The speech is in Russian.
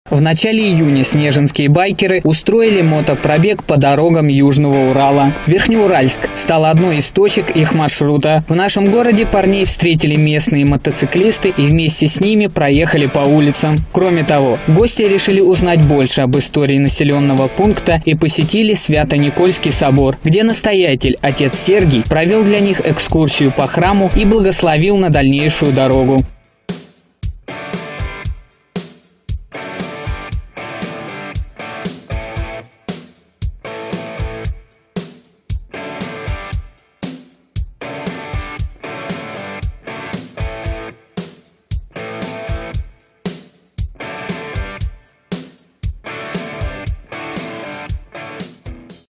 В начале июня снежинские байкеры устроили мотопробег по дорогам Южного Урала. Верхнеуральск стал одной из точек их маршрута. В нашем городе парней встретили местные мотоциклисты и вместе с ними проехали по улицам. Кроме того, гости решили узнать больше об истории населенного пункта и посетили Свято-Никольский собор, где настоятель, отец Сергий, провел для них экскурсию по храму и благословил на дальнейшую дорогу.